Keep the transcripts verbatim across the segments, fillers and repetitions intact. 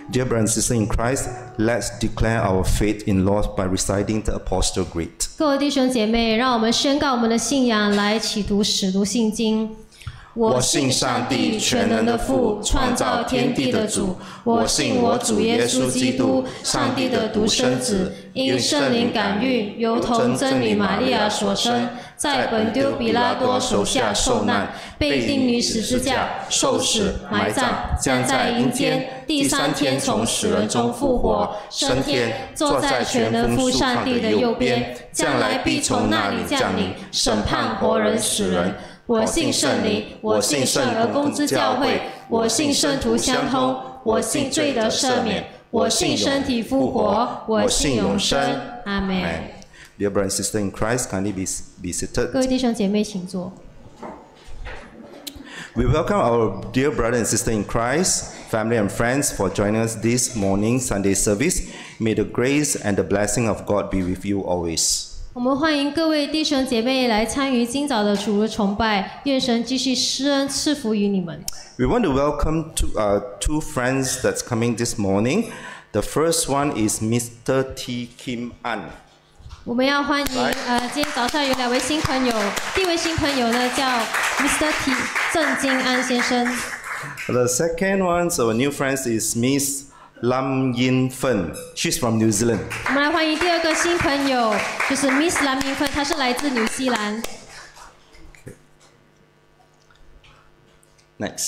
Dear brothers and sisters in Christ, let's declare our faith in Lord by reciting the Apostle Creed. 各位弟兄姐妹，让我们宣告我们的信仰，来启读使徒信经。我信上帝，全能的父，创造天地的主。我信我主耶稣基督，上帝的独生子，因圣灵感孕，由童真女玛利亚所生，在本丢比拉多手下受难，被钉于十字架，受死，埋葬，将在阴间，第三天从死人中复活，升天，坐在全能父上帝的右边，将来必从那里降临，审判活人死人。我信圣灵，我信圣而公之教会，我信圣徒相通，我信罪得赦免，我信身体复活，我信永生。阿门。 Dear brothers and sisters in Christ, kindly be, be seated. 各位弟兄姐妹，请坐。 We welcome our dear brother and sister in Christ, family and friends, for joining us this morning Sunday service. May the grace and the blessing of God be with you always. 我们欢迎各位弟兄姐妹来参与今早的主日崇拜，愿神继续施恩赐福于你们。 We want to welcome two, uh, two friends that's coming this morning. The first one is Mister T. Kim An. 我们要欢迎呃，今天早上有两位新朋友，第一位新朋友呢叫 Mister T. 郑金安先生。 The second one, so our new friend is Miss Lam Yin Fen. She's from New Zealand. 我们来欢迎第二个新朋友，就是 Miss 蓝明芬，她是来自纽西兰。 Okay. Next.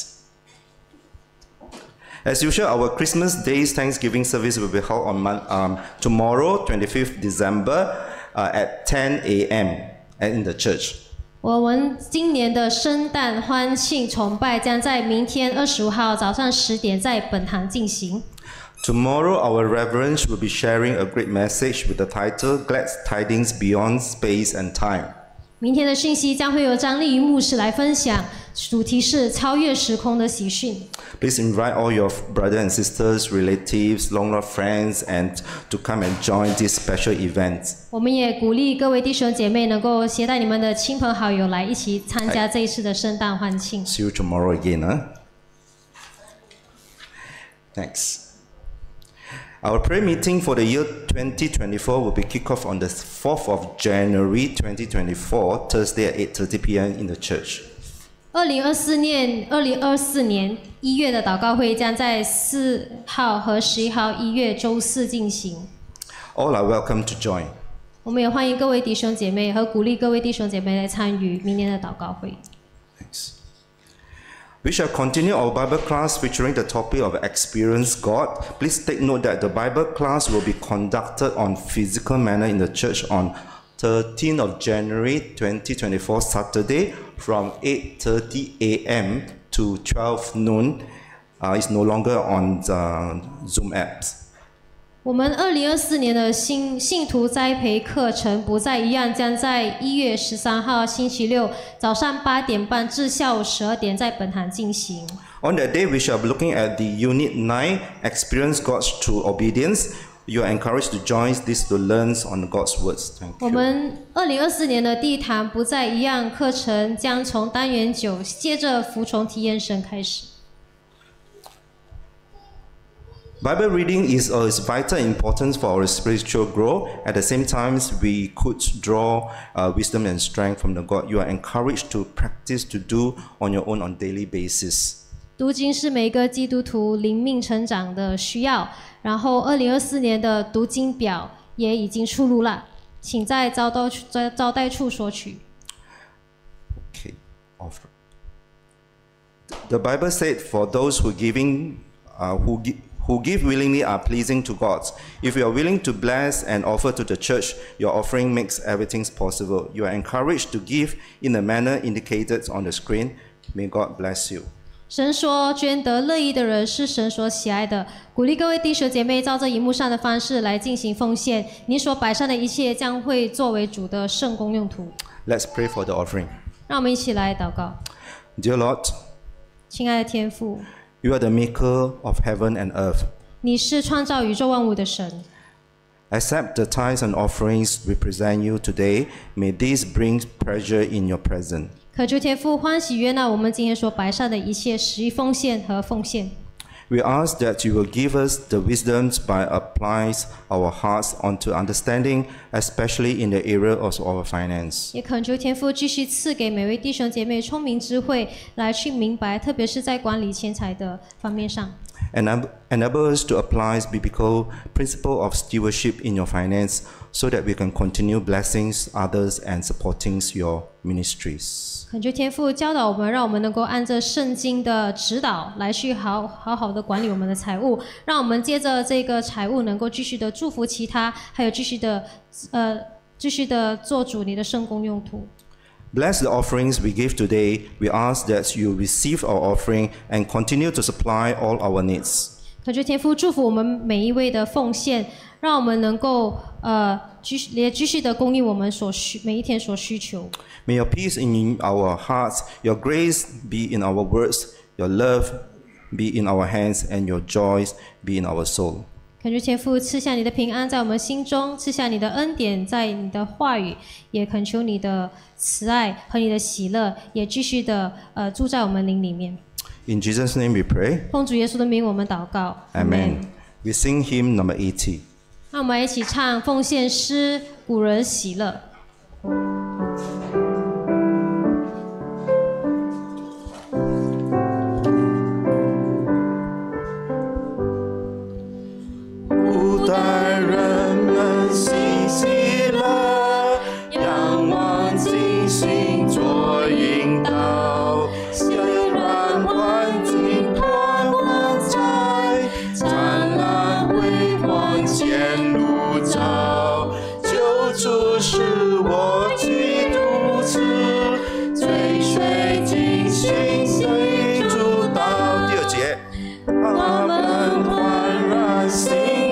As usual, our Christmas Day's Thanksgiving service will be held on um, tomorrow, twenty-fifth December, uh, at ten A M in the church. 我们今年的圣诞欢庆崇拜将在明天二十五号早上十点在本堂进行。 Tomorrow, our reverends will be sharing a great message with the title "Glad Tidings Beyond Space and Time." 明天的讯息将会由张丽瑜牧师来分享，主题是超越时空的喜讯。 Please invite all your brothers and sisters, relatives, long-lost friends, and to come and join this special event. 我们也鼓励各位弟兄姐妹能够携带你们的亲朋好友来一起参加这一次的圣诞欢庆。 See you tomorrow again, huh? Thanks. Our prayer meeting for the year twenty twenty-four will be kicked off on the fourth of January twenty twenty-four, Thursday at eight thirty P M in the church. 二零二四年二零二四年一月的祷告会将在四号和十一号一月周四进行。 All are welcome to join. 我们也欢迎各位弟兄姐妹和鼓励各位弟兄姐妹来参与明年的祷告会。 Thanks. We shall continue our Bible class featuring the topic of Experience God. Please take note that the Bible class will be conducted on physical manner in the church on thirteenth of January twenty twenty-four, Saturday, from eight thirty A M to twelve noon. Uh, it's no longer on the Zoom apps. 我们二零二四年的信信徒栽培课程不再一样，将在一月十三号星期六早上八点半至下午十二点在本堂进行。 On that day, we shall be looking at the Unit nine, Experience God's True Obedience. You are encouraged to join this to learn on God's words. Thank you. 我们二零二四年的第一堂不再一样课程将从单元九接着服从体验神开始。 Bible reading is of vital importance for our spiritual growth. At the same time, we could draw uh, wisdom and strength from the God. You are encouraged to practice to do on your own on daily basis. 读经是每个基督徒灵命成长的需要。然后，二零二四年的读经表也已经出炉了，请在招待在招待处索取。 Okay, offer. The Bible said, "For those who giving, uh, who give." who give willingly are pleasing to God. If you are willing to bless and offer to the church, your offering makes everything possible. You are encouraged to give in the manner indicated on the screen. May God bless you. 神说，捐得乐意的人是神所喜爱的。鼓励各位弟兄姐妹照着荧幕上的方式来进行奉献。你所摆上的一切将会作为主的圣工用途。 Let's pray for the offering. 让我们一起来祷告。 Dear Lord, 亲爱的天父， You are the maker of heaven and earth. 你是创造宇宙万物的神。 Accept the tithes and offerings we present you today. May these bring pleasure in your presence. 恳求天父欢喜悦纳我们今天所摆上的一切十一奉献和奉献。 We ask that you will give us the wisdom by applying our hearts onto understanding, especially in the area of our finance. 也恳求天父继续赐给每位弟兄姐妹聪明智慧，来去明白，特别是在管理钱财的方面上。 Enable us to apply biblical principle of stewardship in your finance, so that we can continue blessing others and supporting your ministries. 恳求天父教导我们，让我们能够按着圣经的指导来去好好好的管理我们的财务，让我们借着这个财务能够继续的祝福其他，还有继续的呃继续的做主你的圣工用途。 Bless the offerings we give today. We ask that you receive our offering and continue to supply all our needs. 恳求天父祝福我们每一位的奉献，让我们能够呃继续也继续的供应我们所需每一天所需求。 May your peace in our hearts, your grace be in our words, your love be in our hands, and your joys be in our soul. 恳求天父赐下你的平安在我们心中，赐下你的恩典在你的话语，也恳求你的慈爱和你的喜乐，也继续的呃住在我们灵里面。 In Jesus' name we pray. 奉主耶稣的名，我们祷告。 Amen. We sing hymn number eighty. 那我们一起唱奉献诗，古人喜乐。 古代人们喜喜乐，仰望金星做引导，虽然环境彷徨在，灿烂辉煌前路照，救主是我基督子，追随金星随主到。第二节，他们焕然心。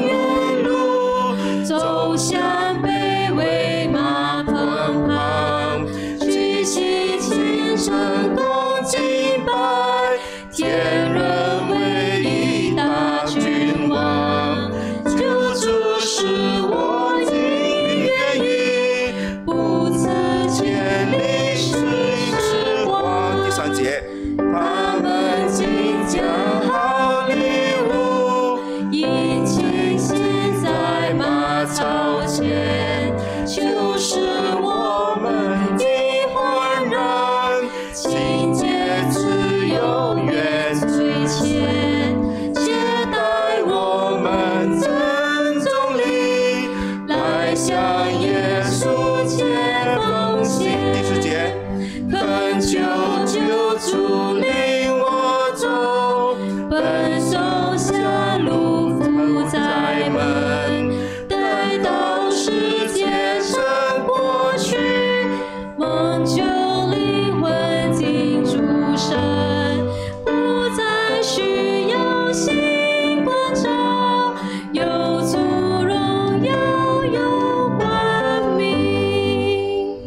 走向卑微马棚旁，举起虔诚恭敬拜，天人唯一大君王，救主是我今愿意，不辞千里寻时光。第三节，他们竟将好礼物殷勤献在马槽前，就是我们的焕然，清洁自由远最前，接待我们赠送礼，来向耶稣献奉献。第十节，恳求救主领我走，奔走向路不在门，待到世界胜过去，梦就灵魂进主神，不再需要星光照，有主荣耀有冠冕。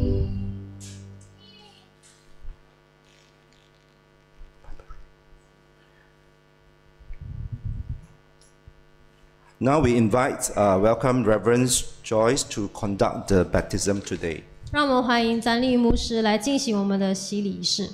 Now we invite, uh, welcome Reverend Joyce to conduct the baptism today. 让我们欢迎詹利牧师来进行我们的洗礼仪式。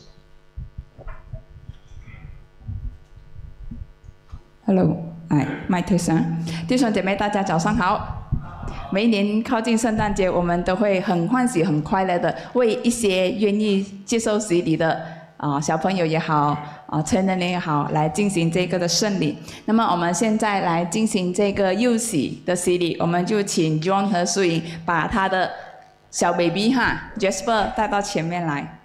Hello， 哎，麦特森，弟兄姐妹，大家早上好。每一年靠近圣诞节，我们都会很欢喜、很快乐的为一些愿意接受洗礼的啊、呃、小朋友也好，啊成人也好，来进行这个的圣礼。那么我们现在来进行这个幼洗的洗礼，我们就请 John 和素颖把他的小 baby 哈 Jasper 带到前面来。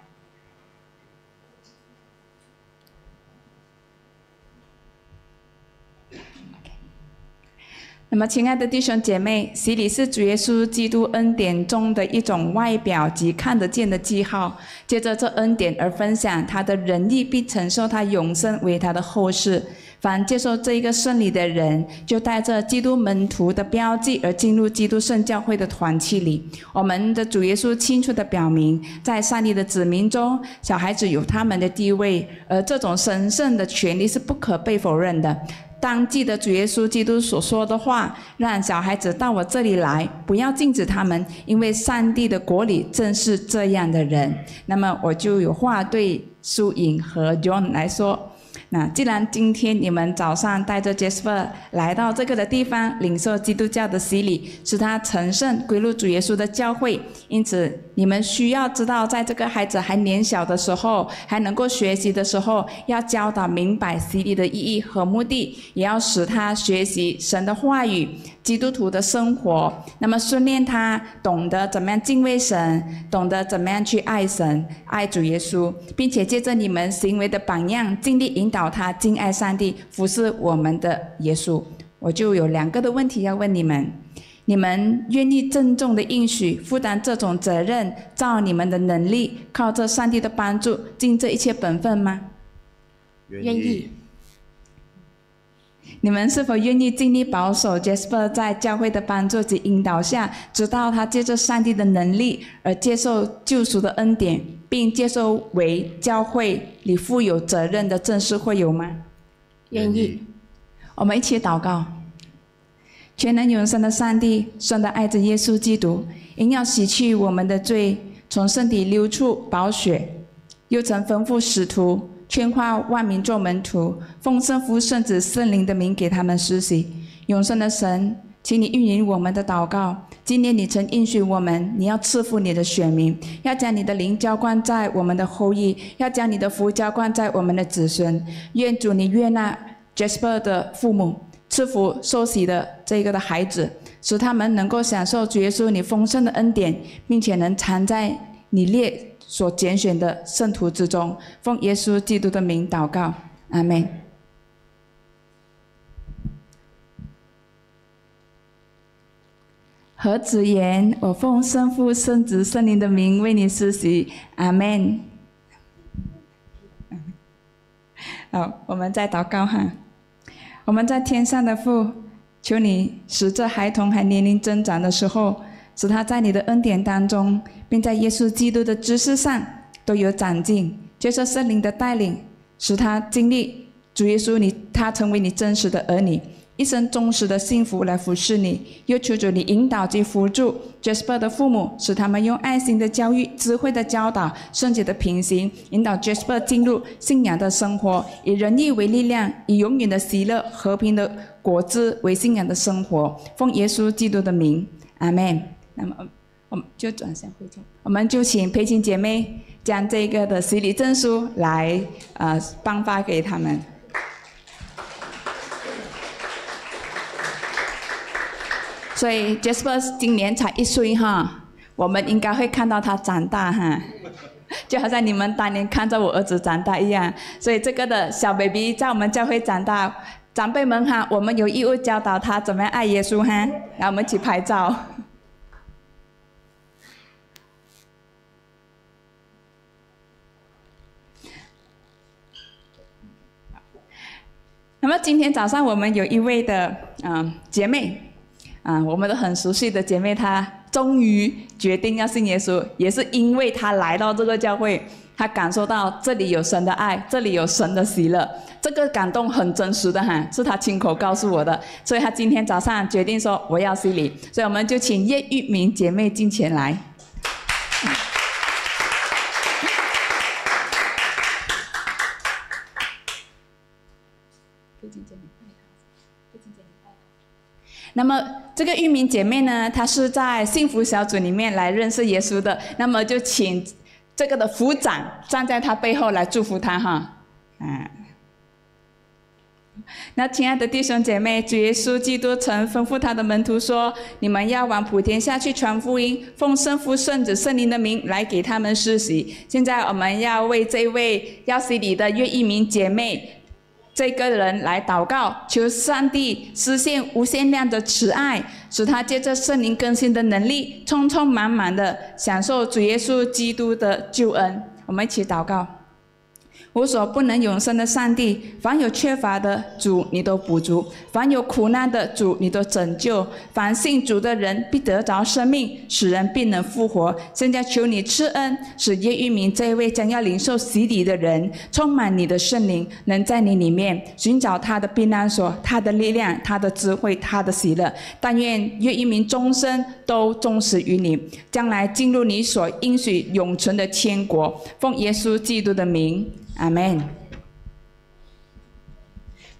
那么，亲爱的弟兄姐妹，洗礼是主耶稣基督恩典中的一种外表及看得见的记号。借着这恩典而分享他的仁义，并承受他永生为他的后事。凡接受这一个圣礼的人，就带着基督门徒的标记而进入基督圣教会的团契里。我们的主耶稣清楚地表明，在上帝的子民中，小孩子有他们的地位，而这种神圣的权利是不可被否认的。当记得主耶稣基督所说的话，让小孩子到我这里来，不要禁止他们，因为上帝的国里正是这样的人。那么我就有话对苏颖和 John 来说， 那既然今天你们早上带着 Jasper 来到这个的地方，领受基督教的洗礼，使他成圣归入主耶稣的教会，因此你们需要知道，在这个孩子还年小的时候，还能够学习的时候，要教导明白洗礼的意义和目的，也要使他学习神的话语，基督徒的生活，那么训练他懂得怎么样敬畏神，懂得怎么样去爱神、爱主耶稣，并且借着你们行为的榜样，尽力引导他敬爱上帝，服侍我们的耶稣。我就有两个的问题要问你们：你们愿意郑重的应许负担这种责任，照你们的能力，靠着上帝的帮助，尽这一切本分吗？ 愿意。 你们是否愿意尽力保守 Jasper 在教会的帮助及引导下，直到他借着上帝的能力而接受救赎的恩典，并接受为教会里负有责任的正式会友吗？ 愿意。 我们一起祷告。全能永生的上帝，神的爱子耶稣基督，因要洗去我们的罪，从身体流出宝血，又曾吩咐使徒劝化万民做门徒，奉圣父、圣子、圣灵的名给他们施洗。永生的神，请你运营我们的祷告。今年你曾应许我们，你要赐福你的选民，要将你的灵浇灌在我们的后裔，要将你的福浇灌在我们的子孙。愿主你悦纳 Jasper 的父母，赐福受洗的这个的孩子，使他们能够享受主耶稣你丰盛的恩典，并且能藏在你列所拣选的圣徒之中。奉耶稣基督的名祷告，阿们。和子言：我奉圣父、圣子、圣灵的名为你施洗，阿们。好，我们再祷告哈。我们在天上的父，求你使这孩童还年龄增长的时候，使他在你的恩典当中，并在耶稣基督的知识上都有长进，接受圣灵的带领，使他经历主耶稣你，他成为你真实的儿女，一生忠实的幸福来服侍你。又求主你引导及扶助 Jasper 的父母，使他们用爱心的教育、智慧的教导、圣洁的品行，引导 Jasper 进入信仰的生活，以仁义为力量，以永远的喜乐、和平的果子为信仰的生活。奉耶稣基督的名，阿们。那么我们就转向会众，我们就请培青姐妹将这个的洗礼证书来呃颁发给他们。所以 Jasper 今年才一岁哈，我们应该会看到他长大哈，就好像你们当年看着我儿子长大一样。所以这个的小 baby 在我们教会长大，长辈们哈，我们有义务教导他怎么样爱耶稣哈。然后我们一起拍照。那么今天早上我们有一位的嗯、呃、姐妹。啊，我们都很熟悉的姐妹，她终于决定要信耶稣，也是因为她来到这个教会，她感受到这里有神的爱，这里有神的喜乐，这个感动很真实的哈，是她亲口告诉我的，所以她今天早上决定说我要洗礼，所以我们就请叶玉明姐妹进前来。那么这个玉明姐妹呢，她是在幸福小组里面来认识耶稣的，那么就请这个的副长站在她背后来祝福她哈。嗯，那亲爱的弟兄姐妹，主耶稣基督曾吩咐他的门徒说，你们要往普天下去传福音，奉圣父、圣子、圣灵的名来给他们施洗。现在我们要为这位要洗礼的岳一鸣姐妹这个人来祷告，求上帝实现无限量的慈爱，使他借着圣灵更新的能力，充充满满的享受主耶稣基督的救恩。我们一起祷告。无所不能永生的上帝，凡有缺乏的主你都补足，凡有苦难的主你都拯救，凡信主的人必得着生命，使人必能复活。现在求你赐恩，使叶玉明这一位将要领受洗礼的人，充满你的圣灵，能在你里面寻找他的避难所，他的力量，他的智慧，他的喜乐。但愿叶玉明终身都忠实于你，将来进入你所应许永存的天国。奉耶稣基督的名，阿们。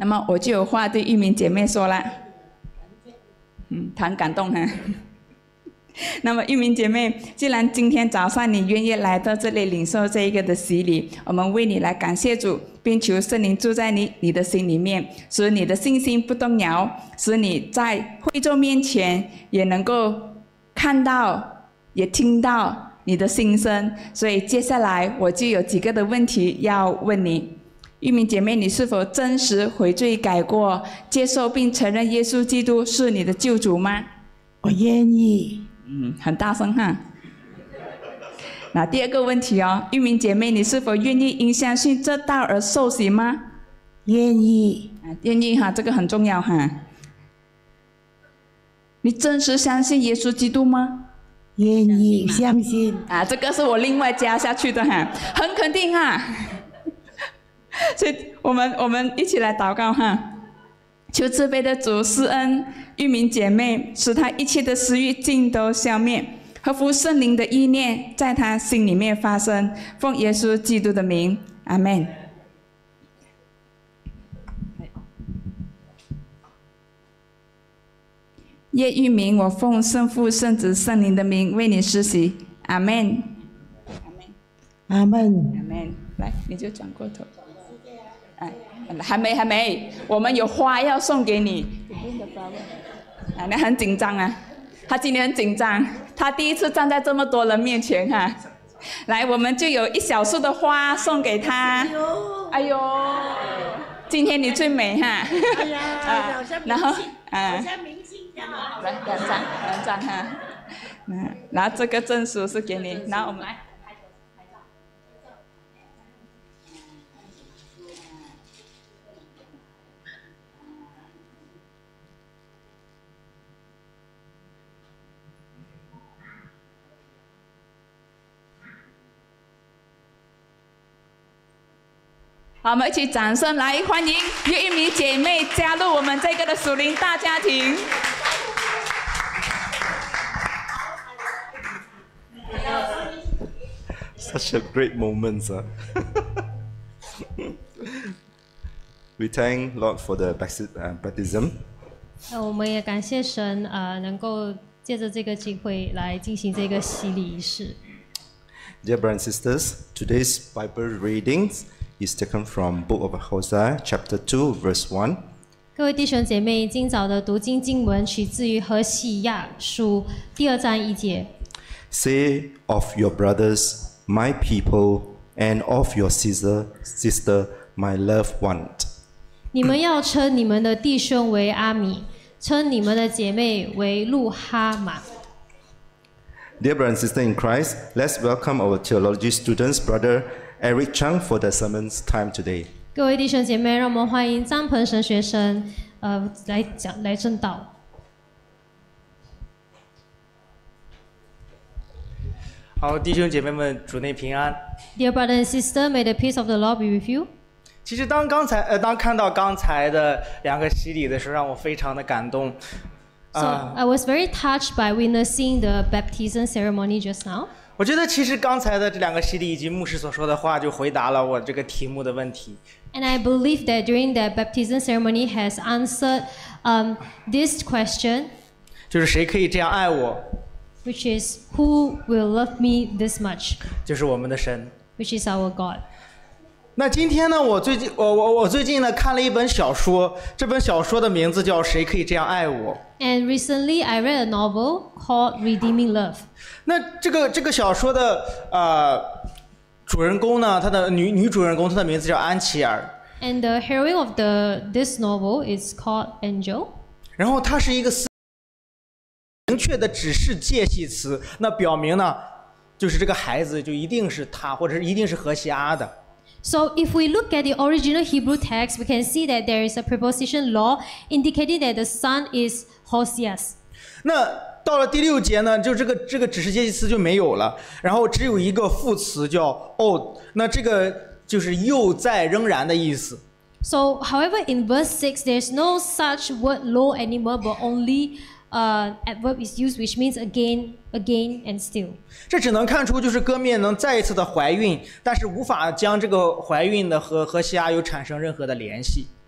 那么我就有话对玉明姐妹说了，嗯，她很感动哈。那么玉明姐妹，既然今天早上你愿意来到这里领受这一个的洗礼，我们为你来感谢主，并求圣灵住在你你的心里面，使你的信心不动摇，使你在会众面前也能够看到也听到你的心声。所以接下来我就有几个的问题要问你。玉明姐妹，你是否真实悔罪改过，接受并承认耶稣基督是你的救主吗？ 我愿意。 嗯，很大声哈。那第二个问题哦，玉明姐妹，你是否愿意因相信这道而受洗吗？ 愿意。 啊，愿意哈，这个很重要哈。你真实相信耶稣基督吗？ 愿意，相信。 啊，这个是我另外加下去的哈，很肯定哈。所以我们我们一起来祷告哈。求慈悲的主施恩玉明姐妹，使她一切的私欲尽都消灭，合乎圣灵的意念在她心里面发生。奉耶稣基督的名，阿们。叶玉明，我奉圣父、圣子、圣灵的名为你施洗，阿们。 阿门。 阿们。来，你就转过头。哎。还没还没，我们有花要送给你。啊，那很紧张啊，他今天很紧张，他第一次站在这么多人面前哈、啊。来，我们就有一小束的花送给他。哎呦，今天你最美哈、啊。 哎呀， 啊，然后啊， 好像明星一样。 来两张两张哈。嗯，然后这个证书是给你，然后我们来。好，我们一起掌声来欢迎叶玉明姐妹加入我们这个的属灵大家庭。 Such a great moment, sir. We thank Lord for the baptism. 那我们也感谢神，呃，能够借着这个机会来进行这个洗礼仪式。 Dear brothers and sisters, today's Bible readings is taken from Book of Hosea, chapter two, verse one. 各位弟兄姐妹，今早的读经经文取自于何西亚书第二章一节。 Say of your brothers, my people, and of your sister, sister, my loved one. 你们要称你们的弟兄为阿米，称你们的姐妹为路哈玛。 Dear brothers and sisters in Christ, let's welcome our theology students, Brother Eric Chang, for the sermon's time today. 各位弟兄姐妹，让我们欢迎张鹏神学生，呃，来讲来正道。 好，弟兄姐妹们，主内平安。 Dear brother and sister, may the peace of the Lord be with you. 其实当刚才呃，当看到刚才的两个洗礼的时候，让我非常的感动。 So I was very touched by witnessing the baptism ceremony just now. 我觉得其实刚才的这两个洗礼以及牧师所说的话，就回答了我这个题目的问题。 And I believe that during the baptism ceremony has answered um, this question. 就是谁可以这样爱我？ Which is who will love me this much? 就是我们的神。 Which is our God. 那今天呢，我最近我我我最近呢看了一本小说，这本小说的名字叫《谁可以这样爱我》。 And recently I read a novel called Redeeming Love. 那这个这个小说的呃主人公呢，她的女女主人公，她的名字叫安琪儿。 And the heroine of the this novel is called Angel. 然后它是一个明确的指示介系词，那表明呢，就是这个孩子就一定是他，或者是一定是何西阿的。 So if we look at the original Hebrew text, we can see that there is a preposition law indicating that the son is Hoseas. 那到了第六节呢，就这个这个指示介系词就没有了，然后只有一个副词叫 old， 那这个就是又在仍然的意思。 So, however, in verse six, there's no such word lo anymore, but only uh, adverb is used, which means again, again, and still. 这只能看出就是歌篾能再一次的怀孕，但是无法将这个怀孕的和和西阿有产生任何的联系。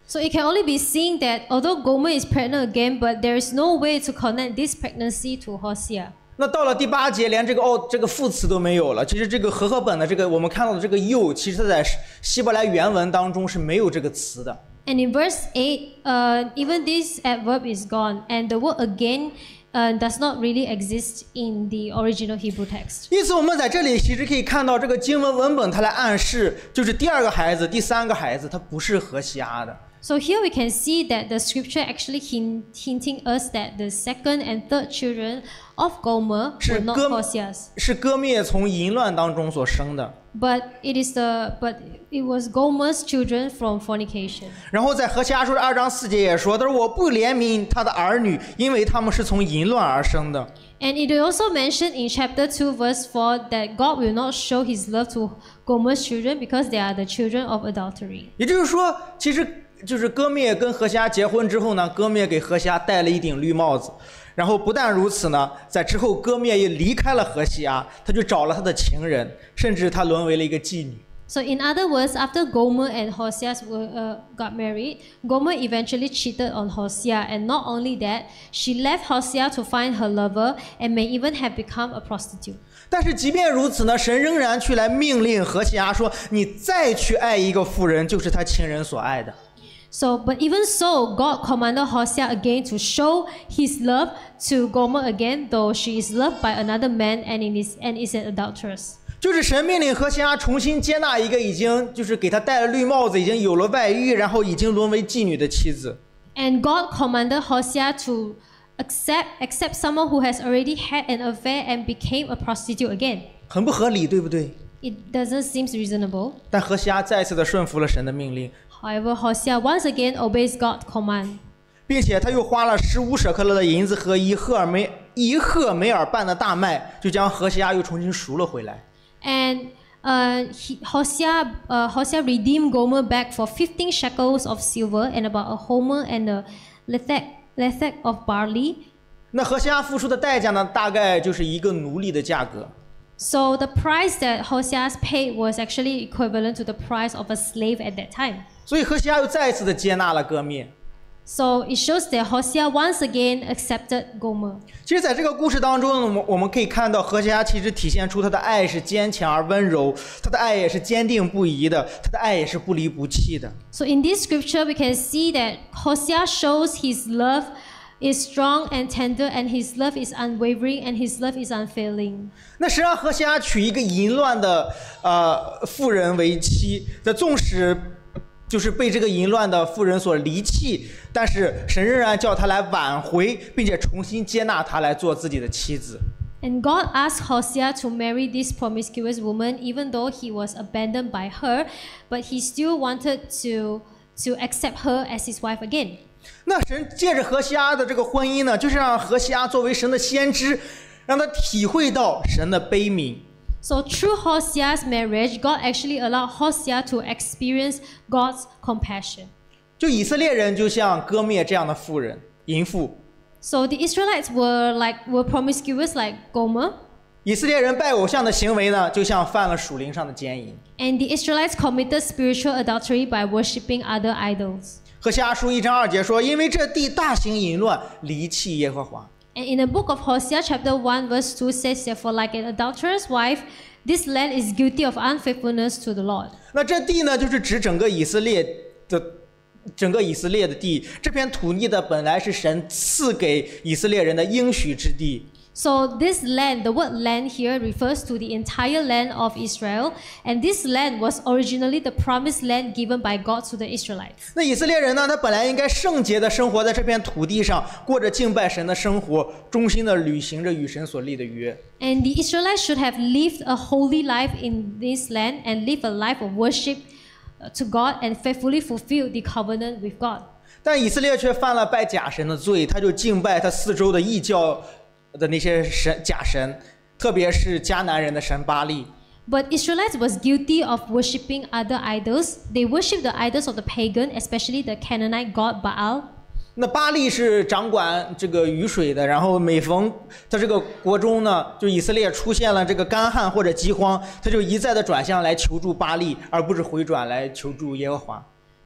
So it can only be seen that although Gomer is pregnant again, but there is no way to connect this pregnancy to Hosea. 那到了第八节，连这个哦这个副词都没有了。其实这个和合本的这个我们看到的这个又，其实它在希伯来原文当中是没有这个词的。 And in verse eight, uh, even this adverb is gone, and the word again uh, does not really exist in the original Hebrew text. 因此，我们在这里其实可以看到，这个经文文本它来暗示，就是第二个孩子、第三个孩子，它不是何西阿的。 So here we can see that the scripture actually hint, hinting us that the second and third children of Gomer were not Hosea's. 是歌灭从淫乱当中所生的。 But it is the but it was Gomer's children from fornication. 然后在何西阿书二章四节也说，他说我不怜悯他的儿女，因为他们是从淫乱而生的。 And it also mentioned in chapter two, verse four, that God will not show His love to Gomer's children because they are the children of adultery. 也就是说，其实就是歌灭跟何西阿结婚之后呢，歌灭给何西阿戴了一顶绿帽子。然后不但如此呢，在之后歌灭也离开了何西阿，他就找了他的情人，甚至他沦为了一个妓女。 So in other words, after Gomer and Hosea were, uh, got married, Gomer eventually cheated on Hosea, and not only that, she left Hosea to find her lover and may even have become a prostitute. 但是即便如此呢，神仍然去来命令何西阿说：“你再去爱一个妇人，就是他情人所爱的。” So, but even so, God commanded Hosea again to show His love to Gomer again, though she is loved by another man and is and is an adulteress. 就是神命令何西阿重新接纳一个已经就是给他戴了绿帽子、已经有了外遇，然后已经沦为妓女的妻子。 And God commanded Hosea to accept accept someone who has already had an affair and became a prostitute again. 很不合理，对不对？ It doesn't seem reasonable. 但何西阿再一次的顺服了神的命令。 However, Hosea once again obeys God's command. 并且他又花了十五舍克勒的银子和一赫尔梅一赫梅尔半的大麦，就将何西阿又重新赎了回来。 And uh, he, Hosea, uh, Hosea redeemed Gomer back for fifteen shekels of silver and about a homer and a lethek, lethek of barley. 那何西阿付出的代价呢，大概就是一个奴隶的价格。 So the price that Hosea paid was actually equivalent to the price of a slave at that time. 所以何西阿又再一次的接纳了歌灭。 So it shows that Hosea once again accepted Gomer. 其实，在这个故事当中，我们我们可以看到何西阿其实体现出他的爱是坚强而温柔，他的爱也是坚定不移的，他的爱也是不离不弃的。 So in this scripture, we can see that Hosea shows his love is strong and tender, and his love is unwavering, and his love is unfailing. 那实际上，何西阿娶一个淫乱的呃妇人为妻，这纵使就是被这个淫乱的妇人所离弃，但是神仍然叫他来挽回，并且重新接纳他来做自己的妻子。 And God asked Hosea to marry this promiscuous woman, even though he was abandoned by her, but he still wanted to to accept her as his wife again. 那神借着何西阿的这个婚姻呢，就是让何西阿作为神的先知，让他体会到神的悲悯。 So through Hosea's marriage, God actually allowed Hosea to experience God's compassion. 就以色列人就像歌灭这样的妇人、淫妇。 So the Israelites were like were promiscuous like Gomer. 以色列人拜偶像的行为呢，就像犯了属灵上的奸淫。 And the Israelites committed spiritual adultery by worshipping other idols. 何西阿书一章二节说：“因为这地大行淫乱，离弃耶和华。” And in the book of Hosea, chapter one, verse two says, "Therefore, like an adulterous wife, this land is guilty of unfaithfulness to the Lord." 那这地呢，就是指整个以色列的整个以色列的地。这片土地的本来是神赐给以色列人的应许之地。 So this land, the word land here refers to the entire land of Israel, and this land was originally the promised land given by God to the Israelites. 那以色列人呢，他本来应该圣洁的生活在这片土地上，过着敬拜神的生活，忠心的履行着与神所立的约。 And the Israelites should have lived a holy life in this land and live a life of worship to God and faithfully fulfill the covenant with God. 但以色列却犯了拜假神的罪，他就敬拜他四周的异教的那些神假神，特别是迦南人的神巴利。 But Israelites was guilty of worshipping other idols. They worshipped the idols of the pagan, especially the Canaanite god Baal. 那巴利是掌管这个雨水的，然后每逢他这个国中呢，就以色列出现了这个干旱或者饥荒，他就一再的转向来求助巴利，而不是回转来求助耶和华。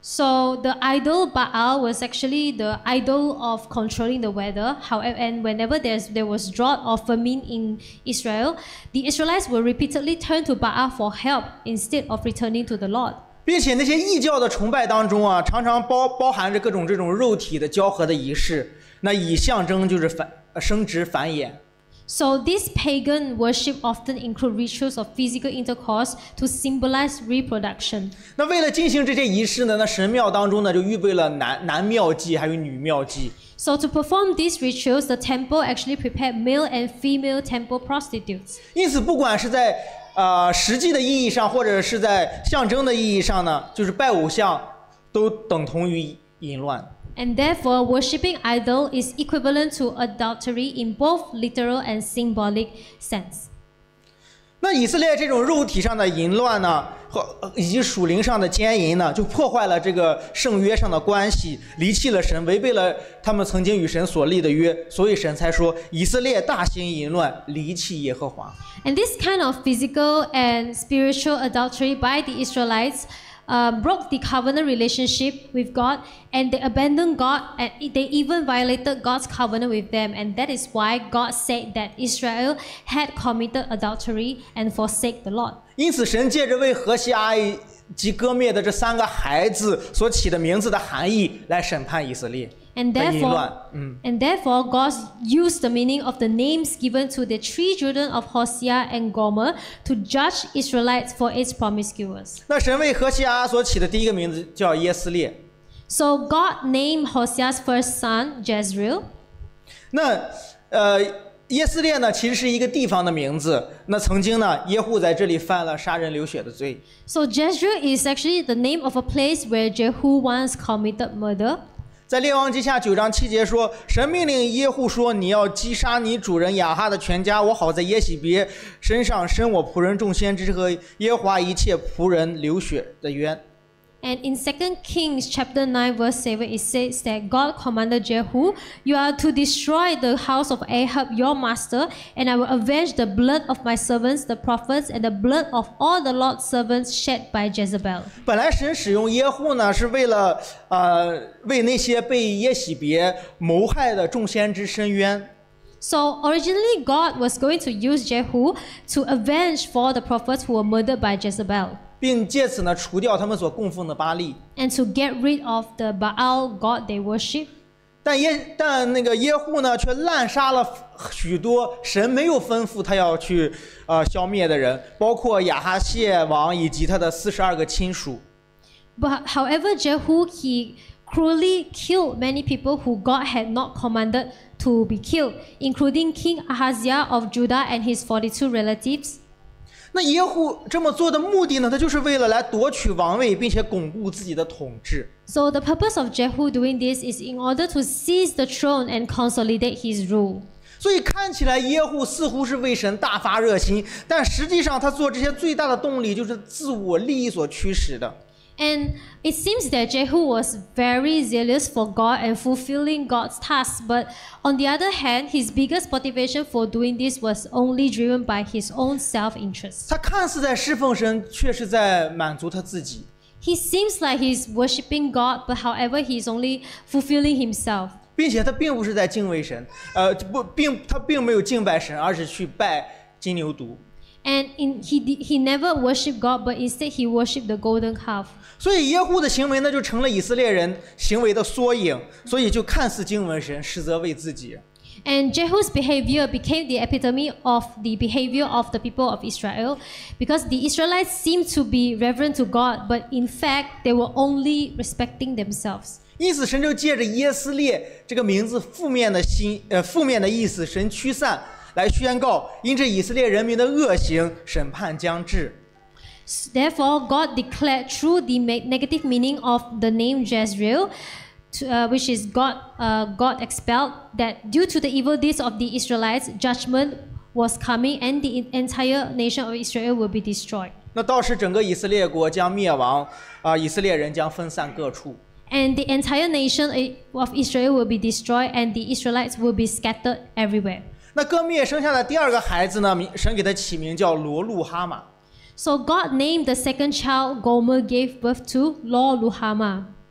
So the idol Baal was actually the idol of controlling the weather. However, and whenever there's, there was drought or famine in Israel, the Israelites will repeatedly turn to Baal for help instead of returning to the Lord. 并且那些异教的崇拜当中啊，常常包包含着各种这种肉体的交合的仪式，那以象征就是繁生殖繁衍。 So this pagan worship often include rituals of physical intercourse to symbolize reproduction. 那为了进行这些仪式呢，那神庙当中呢就预备了男男庙妓还有女庙妓。 So to perform these rituals, the temple actually prepared male and female temple prostitutes. 因此，不管是在呃实际的意义上，或者是在象征的意义上呢，就是拜偶像都等同于淫乱。 And therefore, worshipping idol is equivalent to adultery in both literal and symbolic sense. 那以色列这种肉体上的淫乱呢，和以及属灵上的奸淫呢，就破坏了这个圣约上的关系，离弃了神，违背了他们曾经与神所立的约，所以神才说以色列大行淫乱，离弃耶和华。 And this kind of physical and spiritual adultery by the Israelites Uh, broke the covenant relationship with God, and they abandoned God, and they even violated God's covenant with them, and that is why God said that Israel had committed adultery and forsake the Lord. 因此，神借着为何西阿及割灭的这三个孩子所起的名字的含义来审判以色列。 And therefore, and therefore, God used the meaning of the names given to the three children of Hosea and Gomer to judge Israelites for its promiscuous. 那神为何西阿所起的第一个名字叫耶斯列。 So God named Hosea's first son Jezreel. 那呃，耶斯列呢，其实是一个地方的名字。那曾经呢，耶户在这里犯了杀人流血的罪。 So Jezreel is actually the name of a place where Jehu once committed murder. 在列王记下九章七节说，神命令耶户说：“你要击杀你主人亚哈的全家，我好在耶洗别身上伸我仆人众先知和耶和华一切仆人流血的冤。” And in Second Kings chapter nine verse seven, it says that God commanded Jehu, "You are to destroy the house of Ahab your master, and I will avenge the blood of my servants, the prophets, and the blood of all the Lord's servants shed by Jezebel." 本来神使用耶户呢，是为了呃为那些被耶洗别谋害的众先知伸冤。 So originally God was going to use Jehu to avenge for the prophets who were murdered by Jezebel. 并借此呢除掉他们所供奉的巴力， And to get rid of the Baal god they worship. 但耶但那个耶户呢却滥杀了许多神没有吩咐他要去呃消灭的人，包括亚哈谢王以及他的四十二个亲属。 But however, Jehu he cruelly killed many people who God had not commanded to be killed, including King Ahaziah of Judah and his forty-two relatives. 那耶户这么做的目的呢，他就是为了来夺取王位，并且巩固自己的统治。 So the purpose of Jehu doing this is in order to seize the throne and consolidate his rule. 所以看起来耶户似乎是为神大发热心，但实际上他做这些最大的动力就是自我利益所驱使的。 And it seems that Jehu was very zealous for God and fulfilling God's tasks, but on the other hand, his biggest motivation for doing this was only driven by his own self-interest. 他看似在侍奉神，却是在满足他自己。 He seems like he's worshipping God, but however, he's only fulfilling himself. 并且他并不是在敬畏神，呃，不，并他并没有敬拜神，而是去拜金牛犊。 And in, he, he never worshipped God, but instead he worshipped the golden calf. 所以耶户的行为呢，就成了以色列人行为的缩影，所以就看似敬畏神，实则为自己。 And Jehu's behavior became the epitome of the behavior of the people of Israel, because the Israelites seemed to be reverent to God, but in fact they were only respecting themselves. 因此，神就借着耶斯列这个名字负面的心，呃，负面的意思，神驱散，来宣告，因着以色列人民的恶行，审判将至。 Therefore, God declared through the negative meaning of the name Jezreel, to, uh, which is God, uh, God expelled, that due to the evil deeds of the Israelites, judgment was coming, and the entire nation of Israel will be destroyed. 那到时整个以色列国将灭亡，啊、以色列人将分散各处。 And the entire nation of Israel will be destroyed, and the Israelites will be scattered everywhere. 那割灭生下的第二个孩子呢，名神给他起名叫罗路哈玛。 So God named the second child Gomer gave birth to Lo Ruhamah.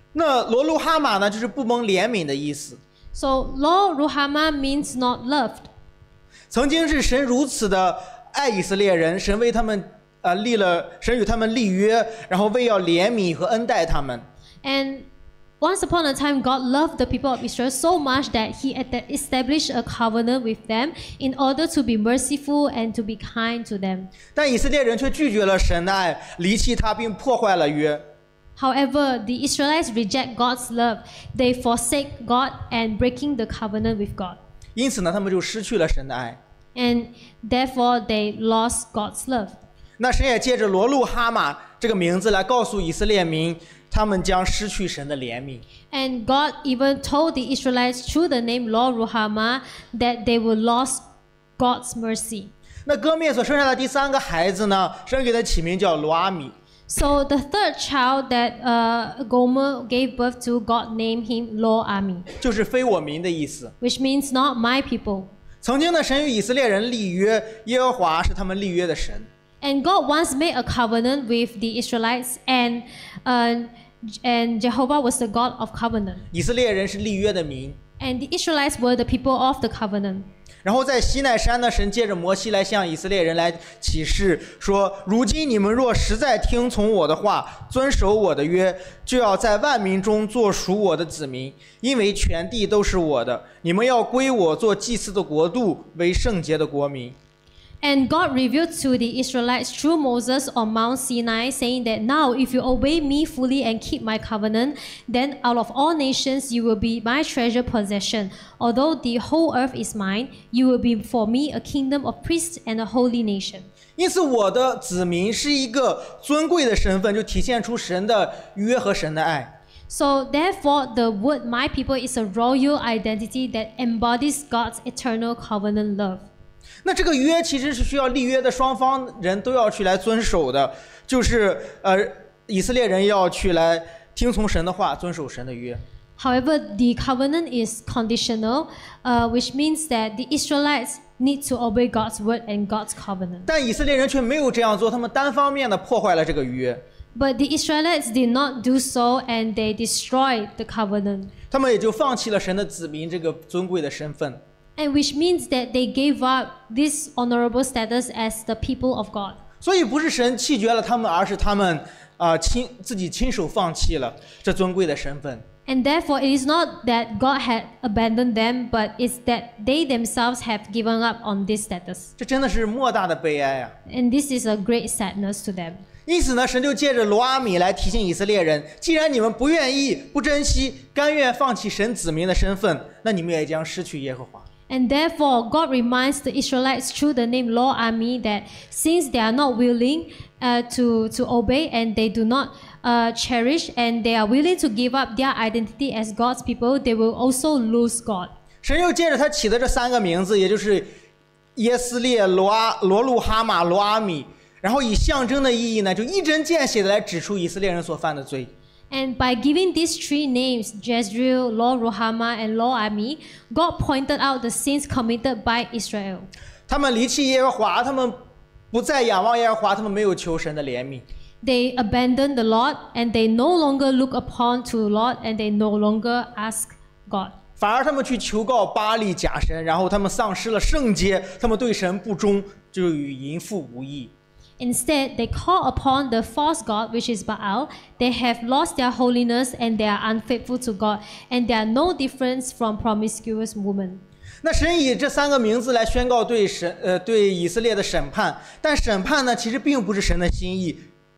那罗路哈马呢，就是不蒙怜悯的意思。 So Lo Ruhama means not loved. 曾经是神如此的爱以色列人，神为他们呃立了，神与他们立约，然后为要怜悯和恩待他们。 And once upon a time, God loved the people of Israel so much that He established a covenant with them in order to be merciful and to be kind to them. 但以色列人却拒绝了神的爱，离弃他，并破坏了约。 However, the Israelites reject God's love. They forsake God and breaking the covenant with God. 因此呢，他们就失去了神的爱。 And therefore, they lost God's love. 那神也借着罗路哈马这个名字来告诉以色列民，他们将失去神的怜悯。 And God even told the Israelites through the name Lo Ruhama that they will lose God's mercy. 那歌灭所生下的第三个孩子呢，神给他起名叫罗阿米。 So the third child that uh, Gomer gave birth to, God named him Lo Ami, 就是非我民的意思。 which means not my people. 曾经的神与以色列人立约，耶和华是他们立约的神。 And God once made a covenant with the Israelites, and uh, and Jehovah was the God of covenant. 以色列人是立约的民。 And the Israelites were the people of the covenant. 然后在西奈山呢，神借着摩西来向以色列人来启示说：如今你们若实在听从我的话，遵守我的约，就要在万民中做属我的子民，因为全地都是我的。你们要归我做祭司的国度，为圣洁的国民。 And God revealed to the Israelites through Moses on Mount Sinai, saying that now if you obey me fully and keep my covenant, then out of all nations you will be my treasured possession. Although the whole earth is mine, you will be for me a kingdom of priests and a holy nation. 因此，我的子民是一个尊贵的身份，就体现出神的约和神的爱。 So therefore, the word "my people" is a royal identity that embodies God's eternal covenant love. 那这个约其实是需要立约的双方人都要去来遵守的，就是呃，以色列人要去来听从神的话，遵守神的约。 However, the covenant is conditional, uh, which means that the Israelites need to obey God's word and God's covenant. 但以色列人却没有这样做，他们单方面的破坏了这个约。 But the Israelites did not do so, and they destroyed the covenant. 他们也就放弃了神的子民这个尊贵的身份。 And which means that they gave up this honorable status as the people of God. 所以不是神弃绝了他们，而是他们啊、呃、亲自己亲手放弃了这尊贵的身份。 And therefore, it is not that God had abandoned them, but it's that they themselves have given up on this status. 这真的是莫大的悲哀啊！ And this is a great sadness to them. 因此呢，神就借着罗阿米来提醒以色列人：既然你们不愿意、不珍惜、甘愿放弃神子民的身份，那你们也将失去耶和华。 And therefore, God reminds the Israelites through the name Lo Ami that since they are not willing uh, to, to obey and they do not uh, cherish and they are willing to give up their identity as God's people, they will also lose God. 神又借着他起的这三个名字，也就是耶斯列、罗阿、罗路哈马、罗阿米，然后以象征的意义呢，就一针见血的来指出以色列人所犯的罪。 And by giving these three names, Jezreel, Lo Ruhama, and Lo Ami, God pointed out the sins committed by Israel. 他们离弃耶和华，他们不再仰望耶和华，他们没有求神的怜悯。 They abandoned the Lord, and they no longer look upon to Lord, and they no longer ask God. 反而他们去求告巴力假神，然后他们丧失了圣洁，他们对神不忠，就与淫妇无异。 Instead, they call upon the false god, which is Baal. They have lost their holiness and they are unfaithful to God, and they are no difference from promiscuous women. 那神以这三个名字来宣告对神呃对以色列的审判，但审判呢其实并不是神的心意。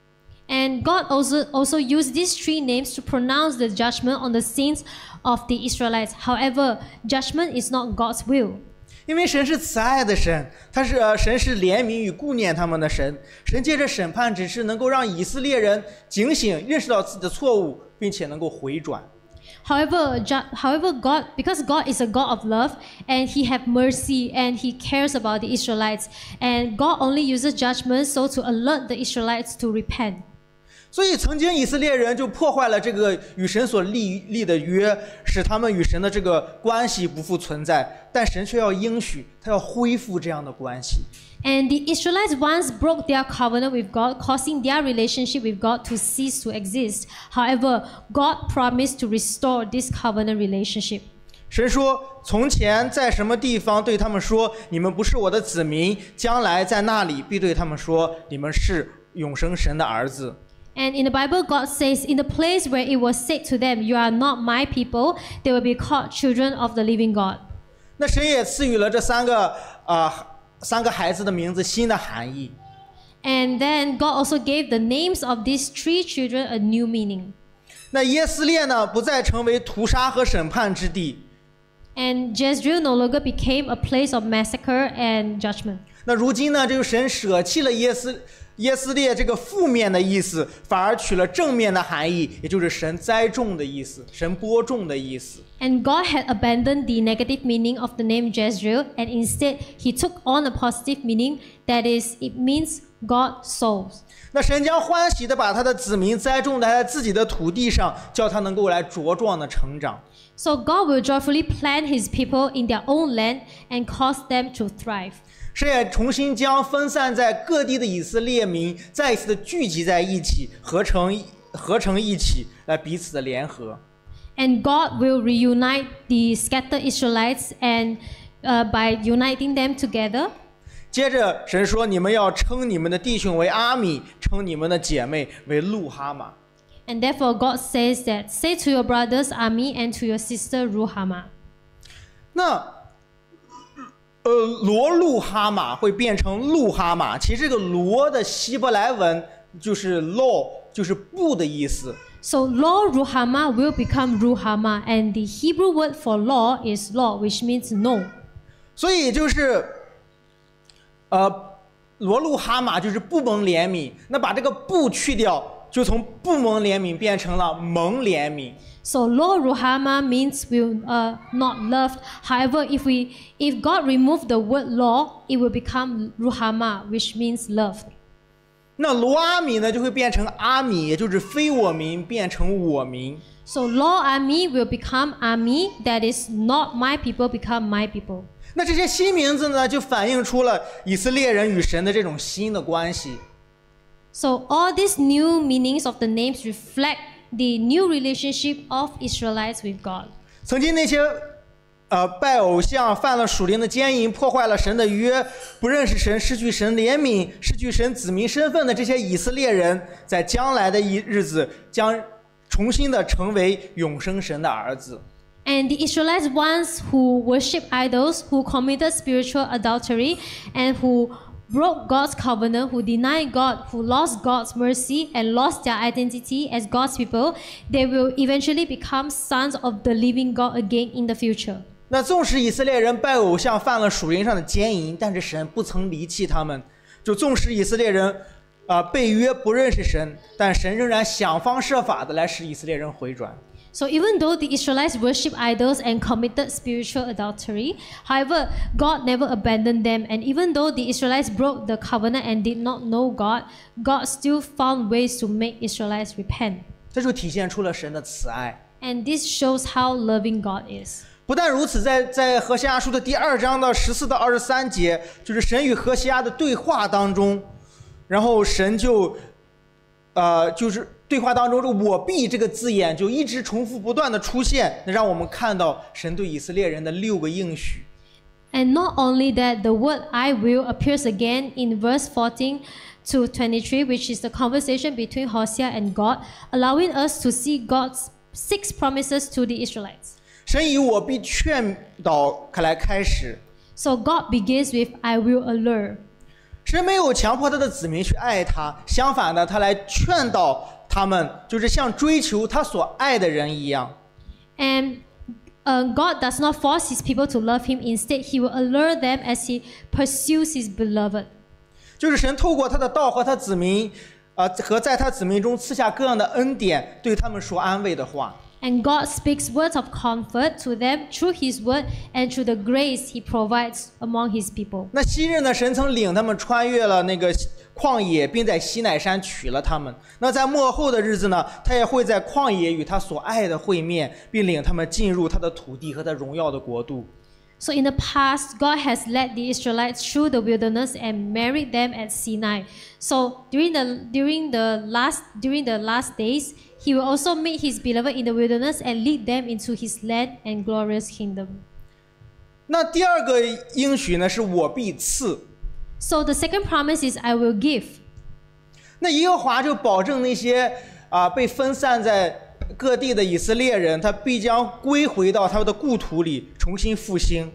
And God also also used these three names to pronounce the judgment on the sins of the Israelites. However, judgment is not God's will. 因为神是慈爱的神，他是、呃、神是怜悯与顾念他们的神。神借着审判，只是能够让以色列人警醒，认识到自己的错误，并且能够回转。 However, ju- however, God, because God is a God of love, and He have mercy, and He cares about the Israelites, and God only uses judgment so to alert the Israelites to repent. 所以曾经以色列人就破坏了这个与神所立立的约，使他们与神的这个关系不复存在，但神却要应许他要恢复这样的关系。 And the Israelites once broke their covenant with God, causing their relationship with God to cease to exist. However, God promised to restore this covenant relationship. 神说，从前在什么地方对他们说，你们不是我的子民，将来在那里必对他们说，你们是永生神的儿子。 And in the Bible, God says, in the place where it was said to them, you are not my people, they will be called children of the living God. 那神也赐予了这三个啊、呃、三个孩子的名字新的含义。 And then God also gave the names of these three children a new meaning. 那耶斯列呢，不再成为屠杀和审判之地。 And Jezreel no longer became a place of massacre and judgment. 那如今呢，就是神舍弃了耶斯耶斯列这个负面的意思，反而取了正面的含义，也就是神栽种的意思，神播种的意思。 And God had abandoned the negative meaning of the name Jezreel, and instead He took on a positive meaning, that is, it means God sows. 那神将欢喜的把他的子民栽种在他自己的土地上，叫他能够来茁壮的成长。 So God will joyfully plant His people in their own land and cause them to thrive. 神也重新将分散在各地的以色列民再一次的聚集在一起，合成合成一起，来彼此的联合。 And God will reunite the scattered Israelites and uh, by uniting them together. 接着神说，你们要称你们的弟兄为阿米，称你们的姐妹为路哈玛。 And therefore God says that, say to your brothers Ami and to your sister Ruhama. 那呃，罗路哈玛会变成路哈玛，其实这个罗的希伯来文就是 law， 就是不的意思。 So law Ruhama will become Ruhama, and the Hebrew word for law is law, which means no. 所以就是呃，罗路哈玛就是不蒙怜悯，那把这个不去掉，就从不蒙怜悯变成了蒙怜悯。 So law Ruhama means will uh, not loved. However, if we if God remove the word law, it will become Ruhama, which means loved. 那罗阿米呢，就会变成阿米，也就是非我民变成我民。 So law Ami will become Ami, that is not my people become my people. 那这些新名字呢，就反映出了以色列人与神的这种新的关系。 So all these new meanings of the names reflect the new relationship of Israelites with God. 曾经那些呃拜偶像、犯了属灵的奸淫、破坏了神的约、不认识神、失去神怜悯、失去神子民身份的这些以色列人，在将来的一日子将重新的成为永生神的儿子。 And the Israelites once who worship idols, who committed spiritual adultery, and who broke God's covenant, who denied God, who lost God's mercy and lost their identity as God's people, they will eventually become sons of the living God again in the future. 那纵使以色列人拜偶像犯了属灵上的奸淫，但是神不曾离弃他们。就纵使以色列人啊、呃、被约不认识神，但神仍然想方设法的来使以色列人回转。 So even though the Israelites worship idols and committed spiritual adultery, however, God never abandoned them. And even though the Israelites broke the covenant and did not know God, God still found ways to make Israelites repent. 这就体现出了神的慈爱。 And this shows how loving God is. 不但如此，在在何西阿书的第二章的十四到二十三节，就是神与何西阿的对话当中，然后神就，呃，就是对话当中，这“我必”这个字眼就一直重复不断的出现，让我们看到神对以色列人的六个应许。 And not only that, the word "I will" appears again in verse fourteen to twenty-three, which is the conversation between Hosea and God, allowing us to see God's six promises to the Israelites. 神以我必劝导来开始。 So God begins with "I will allure." 神没有强迫他的子民去爱他，相反的，他来劝导他们，就是像追求他所爱的人一样。 And uh, God does not force His people to love Him. Instead, He will allure them as He pursues His beloved. 就是神透过他的道和他子民，啊、呃，和在他子民中赐下各样的恩典，对他们说安慰的话。 And God speaks words of comfort to them through His word and through the grace He provides among His people. 那昔日呢，神曾领他们穿越了那个旷野，并在西乃山取了他们。那在末后的日子呢，他也会在旷野与他所爱的会面，并领他们进入他的土地和他荣耀的国度。 So in the past, God has led the Israelites through the wilderness and married them at Sinai. So during the during the last during the last days, He will also meet His beloved in the wilderness and lead them into His land and glorious kingdom. 那第二个应许呢，是我必赐。 So the second promise is, I will give. 那耶和华就保证那些啊、被分散在各地的以色列人，他必将归回到他们的故土里，重新复兴。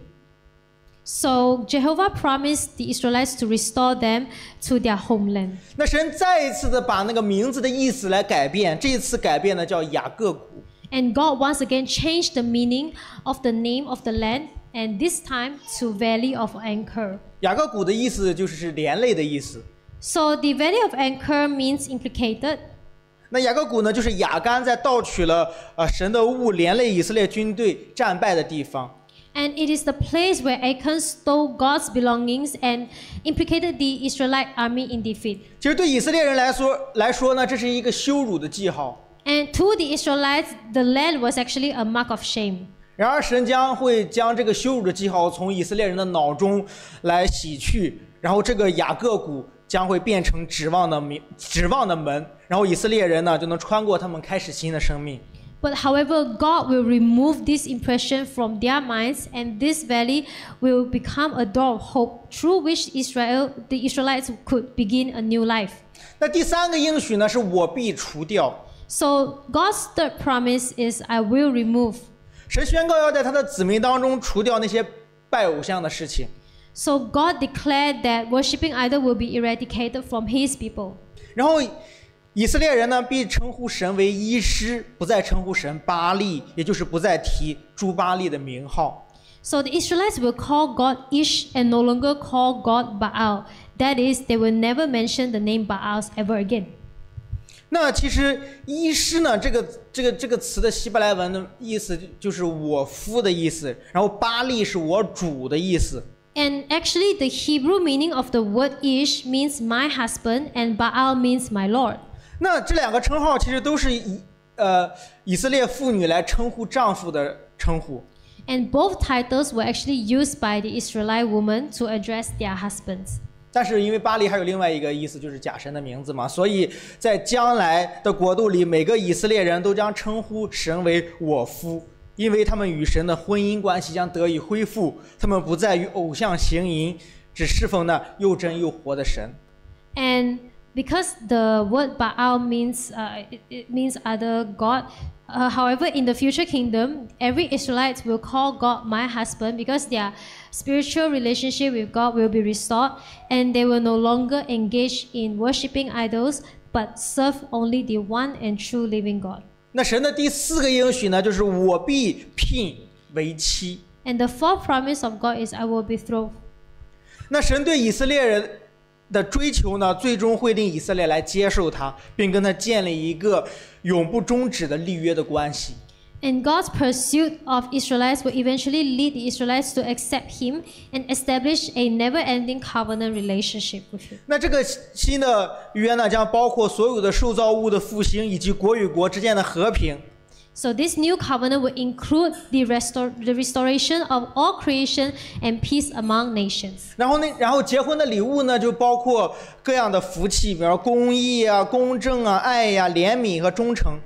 So Jehovah promised the Israelites to restore them to their homeland. 那神再一次的把那个名字的意思来改变，这一次改变呢叫雅各谷。 And God once again changed the meaning of the name of the land, and this time to Valley of Anchor. 雅各谷的意思就是连累的意思。 So the Valley of Anchor means implicated. 那雅各谷呢，就是亚干在盗取了呃神的物，连累以色列军队战败的地方。 And it is the place where Achan stole God's belongings and implicated the Israelite army in defeat. 其实对以色列人来说来说呢，这是一个羞辱的记号。 And to the Israelites, the land was actually a mark of shame. 然而神将会将这个羞辱的记号从以色列人的脑中来洗去，然后这个雅各谷将会变成指望的明指望的门，然后以色列人呢就能穿过他们，开始新的生命。 But however, God will remove this impression from their minds, and this valley will become a door of hope through which Israel, the Israelites could begin a new life. 那第三个应许呢，是我必除掉。 So God's third promise is, I will remove. 神宣告要在他的子民当中除掉那些拜偶像的事情。 So God declared that worshipping idol will be eradicated from His people. 然后以色列人呢，必称呼神为伊施，不再称呼神巴利，也就是不再提诸巴利的名号。 So the Israelites will call God Ish and no longer call God Baal. That is, they will never mention the name Baals ever again. 那其实伊施呢，这个这个这个词的希伯来文的意思就是我夫的意思，然后巴利是我主的意思。 And actually, the Hebrew meaning of the word Ish means my husband, and Baal means my Lord. 那这两个称号其实都是以呃以色列妇女来称呼丈夫的称呼。 And both titles were actually used by the Israelite women to address their husbands. 但是因为巴黎还有另外一个意思，就是假神的名字嘛，所以在将来的国度里，每个以色列人都将称呼神为我夫，因为他们与神的婚姻关系将得以恢复，他们不再与偶像行淫，只侍奉那又真又活的神。 And because the word Baal means uh, it, it means other god, uh, however, in the future kingdom, every Israelite will call God my husband because their spiritual relationship with God will be restored, and they will no longer engage in worshiping idols, but serve only the one and true living God. 那神的第四个应许呢，就是我必聘为妻。 And the fourth promise of God is, I will betroth. 那神对以色列人的追求呢，最终会令以色列来接受他，并跟他建立一个永不终止的立约的关系。 And God's pursuit of Israelites will eventually lead the Israelites to accept Him and establish a never-ending covenant relationship with Him. 那这个新的约呢，将包括所有的受造物的复兴，以及国与国之间的和平。 So this new covenant will include the, restor- the restoration of all creation and peace among nations. 然后呢，然后结婚的礼物呢，就包括各样的福气，比如公义啊、公正啊、爱呀、怜悯和忠诚。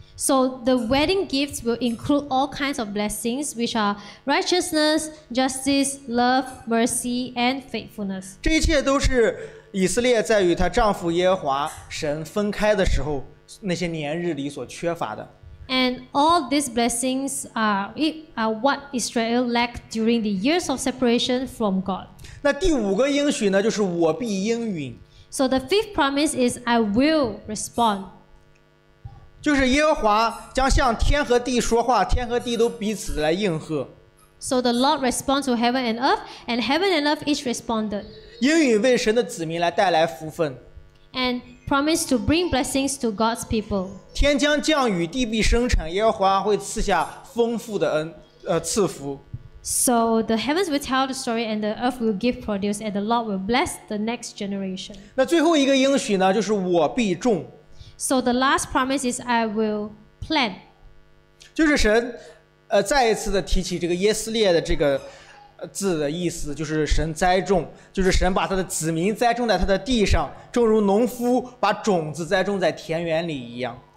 So the wedding gifts will include all kinds of blessings, which are righteousness, justice, love, mercy, and faithfulness. 这一切都是以色列在与她丈夫耶和华神分开的时候，那些年日里所缺乏的。 And all these blessings are, are what Israel lacked during the years of separation from God. 那第五个应许呢，就是我必应允。 So the fifth promise is, I will respond. 就是耶和华将向天和地说话，天和地都彼此来应和。 So the Lord responds to heaven and earth, and heaven and earth each responded. 应允为神的子民来带来福分。 and promised to bring blessings to God's people. 天将降雨，地必生产，耶和华会赐下丰富的恩，呃，赐福。 So the heavens will tell the story and the earth will give produce and the Lord will bless the next generation. 那最后一个应许呢，就是我必种， So the last promise is I will plant. 就是神，呃，再一次的提起这个耶斯列的这个呃字的意思，就是神栽种，就是神把他的子民栽种在他的地上，正如农夫把种子栽种在田园里一样。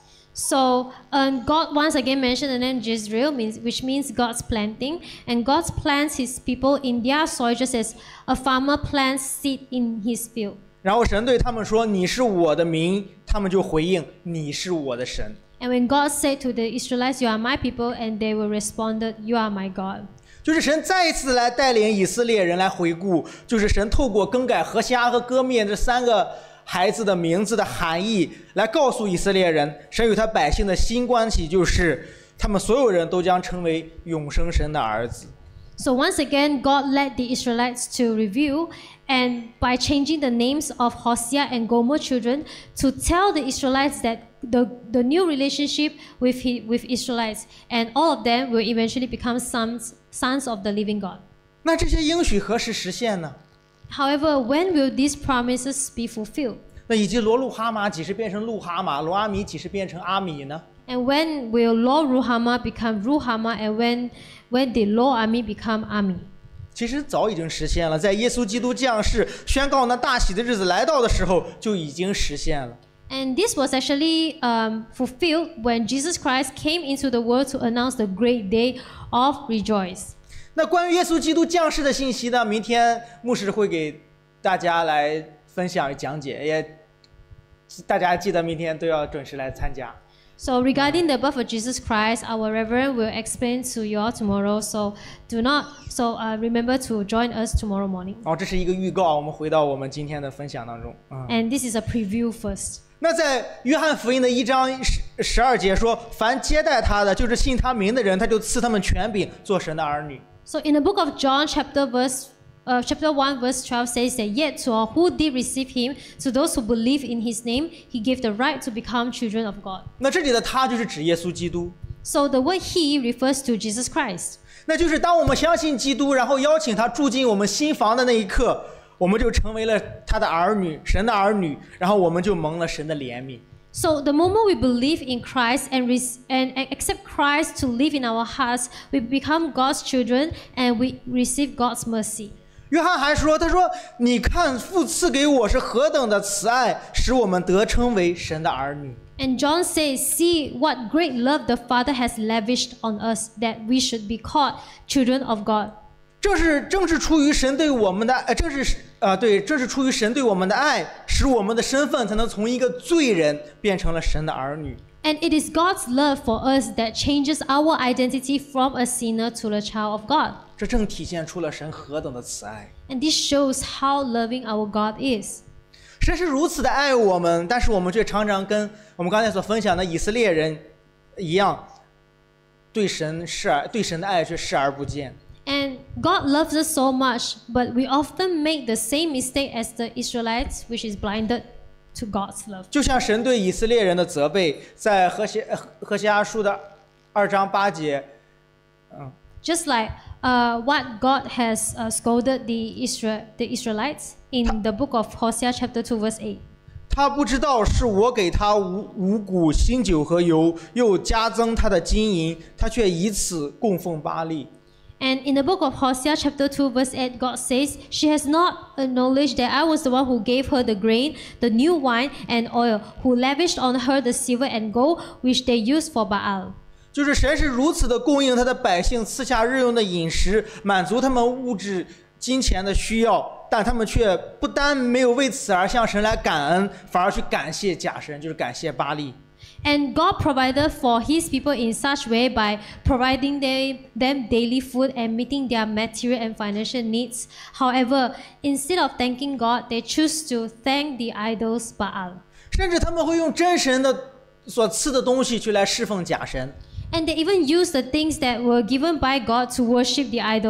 So um, God once again mentioned the name Jezreel, means, which means God's planting. And God plants his people in their soil just as a farmer plants seed in his field. 然后神对他们说：“你是我的民。”他们就回应：“你是我的神。” And when God said to the Israelites, "You are my people," and they were responded, "You are my God." 就是神再一次来带领以色列人来回顾，就是神透过更改何西阿和歌灭这三个孩子的名字的含义，来告诉以色列人，神与他百姓的新关系，就是他们所有人都将成为永生神的儿子。 So once again, God led the Israelites to review, and by changing the names of Hosea and Gomer children, to tell the Israelites that the, the new relationship with, he, with Israelites, and all of them will eventually become sons, sons of the living God. 那这些应许何时实现呢？ However, when will these promises be fulfilled? 那以及罗路哈玛几时变成路哈玛，罗阿米几时变成阿米呢？ And when will Lo Ruhamah become Ruhamah, and when, when did Lo Ami become Ami? 其实早已经实现了，在耶稣基督降世宣告那大喜的日子来到的时候，就已经实现了。 And this was actually um, fulfilled when Jesus Christ came into the world to announce the great day of rejoice. 那关于耶稣基督降世的信息呢，明天牧师会给大家来分享讲解，也大家记得明天都要准时来参加。 So regarding the birth of Jesus Christ, our Reverend will explain to you all tomorrow. So do not, so uh, remember to join us tomorrow morning. 哦，这是一个预告，我们回到我们今天的分享当中。嗯 And this is a preview first. 那在约翰福音的一章十十二节说，凡接待他的，就是信他名的人，他就赐他们权柄，做神的儿女。 So in the book of John, chapter verse, uh, chapter one, verse twelve says that yet to all who did receive him, to those who believe in his name, he gave the right to become children of God. 那这里的他就是指耶稣基督。 So the word he refers to Jesus Christ. 那就是当我们相信基督，然后邀请他住进我们心房的那一刻，我们就成为了他的儿女，神的儿女，然后我们就蒙了神的怜悯。 So the moment we believe in Christ and, re- and accept Christ to live in our hearts, we become God's children and we receive God's mercy. 约翰还说：“他说，你看父赐给我是何等的慈爱，使我们得称为神的儿女。” And John says, "See what great love the Father has lavished on us, that we should be called children of God." 正是正是出于神对我们的，呃，正是呃，对，正是出于神对我们的爱，使我们的身份才能从一个罪人变成了神的儿女。 And it is God's love for us that changes our identity from a sinner to the child of God. 这正体现出了神何等的慈爱。 And this shows how loving our God is. 神是如此的爱我们，但是我们却常常跟我们刚才所分享的以色列人一样，对神视而对神的爱却视而不见。 And God loves us so much, but we often make the same mistake as the Israelites, which is blinded to God's love. 就像神对以色列人的责备，在何西何西阿书的二章八节，嗯， Just like uh, what God has uh, scolded the, Isra- the Israelites in the book of Hosea chapter two verse eight. 他不知道是我给他五五谷新酒和油，又加增他的金银，他却以此供奉巴力。 And in the book of Hosea chapter two verse eight, God says, "She has not acknowledged that I was the one who gave her the grain, the new wine, and oil, who lavished on her the silver and gold, which they used for Baal." 就是神是如此的供应他的百姓，赐下日用的饮食，满足他们物质金钱的需要，但他们却不单没有为此而向神来感恩，反而去感谢假神，就是感谢巴力。 And God provided for his people in such way by providing they, them daily food and meeting their material and financial needs. However, instead of thanking God, they choose to thank the idols Baal. 甚至他们会用真神的所赐的东西去来侍奉假神。 And they even use the things that were given by God to worship the idols.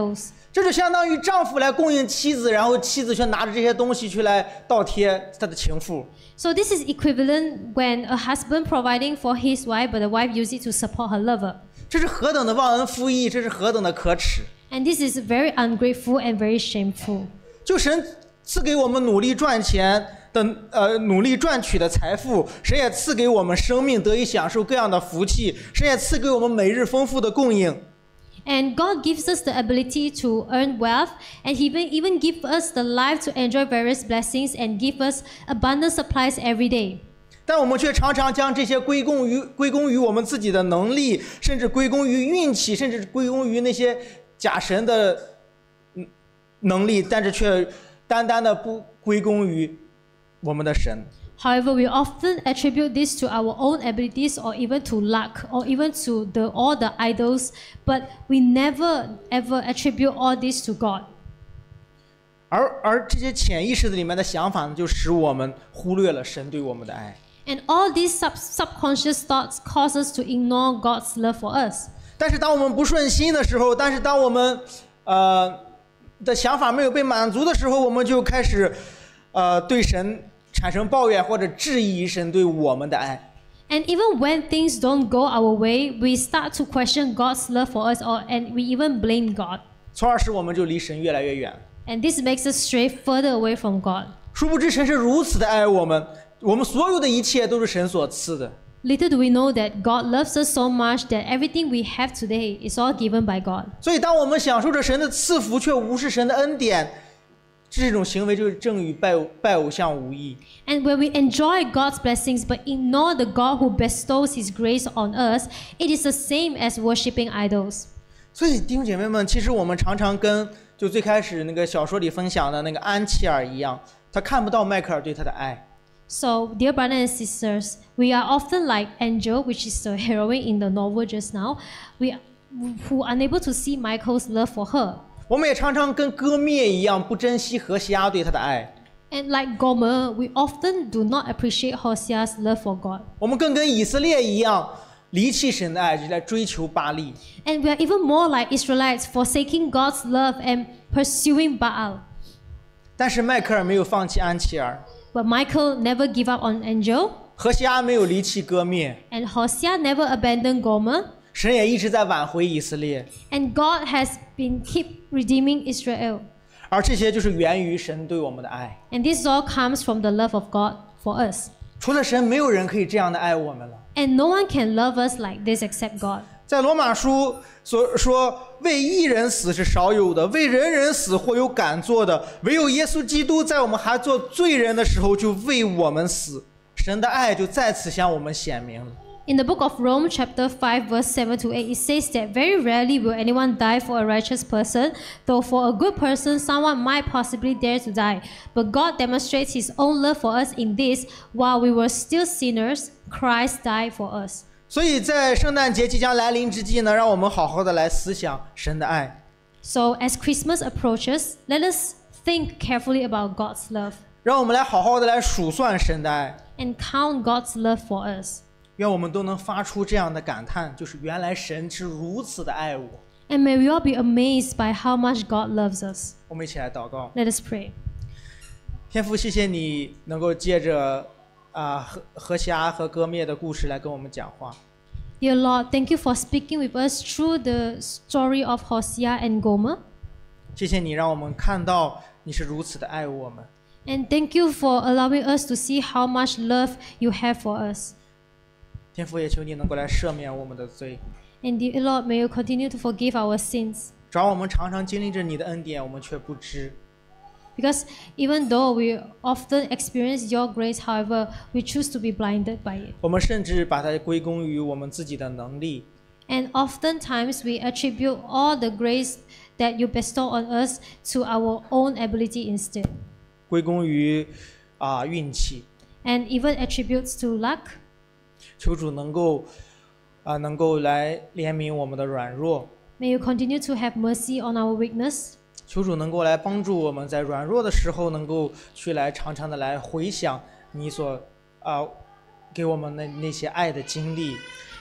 这就相当于丈夫来供应妻子，然后妻子却拿着这些东西去来倒贴他的情妇。 So this is equivalent when a husband providing for his wife, but the wife use it to support her lover. 这是何等的忘恩负义，这是何等的可耻。 And this is very ungrateful and very shameful. 就神赐给我们努力赚钱的呃努力赚取的财富，神也赐给我们生命得以享受各样的福气，神也赐给我们每日丰富的供应。 And God gives us the ability to earn wealth, and He even, even gives us the life to enjoy various blessings and give us abundant supplies every day. 但我们却常常将这些归功于归功于我们自己的能力，甚至归功于运气，甚至归功于那些假神的能力，但是却单单的不归功于我们的神。 However, we often attribute this to our own abilities or even to luck or even to the, all the idols, but we never ever attribute all this to God. 而而这些潜意识里面的想法呢，就使我们忽略了神对我们的爱。 And all these sub subconscious thoughts cause us to ignore God's love for us. 但是当我们不顺心的时候，但是当我们呃的想法没有被满足的时候，我们就开始呃对神产生抱怨或者质疑神对我们的爱。 And even when things don't go our way, we start to question God's love for us, or and we even blame God. 从而使我们就离神越来越远。 And this makes us stray further away from God. 殊不知神是如此的爱我们，我们所有的一切都是神所赐的。 Little do we know that God loves us so much that everything we have today is all given by God. 所以当我们享受着神的赐福，却无视神的恩典，这种行为就是正与拜拜偶像无异。 And when we enjoy God's blessings but ignore the God who bestows His grace on us, it is the same as worshipping idols. 所以弟兄姐妹们，其实我们常常跟就最开始那个小说里分享的那个安琪儿一样，他看不到迈克尔对他的爱。 So, dear brothers and sisters, we are often like Angel, which is the heroine in the novel just now, we who are unable to see Michael's love for her. 我们也常常跟歌灭一样，不珍惜何西阿对他的爱。 And like Gomer, we often do not appreciate Hosea's love for God. 我们更跟以色列一样，离弃神的爱，就来追求巴力。 And we are even more like Israelites, forsaking God's love and pursuing Baal. 但是迈克尔没有放弃安琪儿， But Michael never give up on Angel, 何西阿没有离弃歌灭， and Hosea never abandoned Gomer. 神也一直在挽回以色列。 And God has been keep redeeming Israel. 而这些就是源于神对我们的爱。 And this all comes from the love of God for us. 除了神，没有人可以这样的爱我们了。 And no one can love us like this except God. 在罗马书所说，为一人死是少有的，为人人死或有敢做的，唯有耶稣基督在我们还做罪人的时候就为我们死，神的爱就再次向我们显明了。 In the book of Romans chapter five verse seven to eight, it says that very rarely will anyone die for a righteous person, though for a good person someone might possibly dare to die. But God demonstrates His own love for us in this, while we were still sinners, Christ died for us. 所以在圣诞节即将来临之际呢，让我们好好的来思想神的爱。 So as Christmas approaches, let us think carefully about God's love 让我们来好好的来数算神的爱。 and count God's love for us. 愿我们都能发出这样的感叹，就是原来神是如此的爱我。 And may we all be amazed by how much God loves us. 我们一起来祷告。 Let us pray. 天父，谢谢你能够借着啊何何西阿和歌灭的故事来跟我们讲话。 Dear Lord, thank you for speaking with us through the story of Hosea and Gomer. 谢谢你让我们看到你是如此的爱我们。 And thank you for allowing us to see how much love you have for us. 天父，也求你能够来赦免我们的罪。 And dear Lord, may you continue to forgive our sins. 主要我们常常经历着你的恩典，我们却不知。 Because even though we often experience your grace, however, we choose to be blinded by it. 我们甚至把它归功于我们自己的能力。 And oftentimes we attribute all the grace that you bestow on us to our own ability instead. 归功于啊运气。 And even attributes to luck. 求主能够啊能够来怜悯我们的软弱。 May you continue to have mercy on our weakness. 求主能够来帮助我们在软弱的时候，能够去来常常的来回想你所啊给我们的那些爱的经历。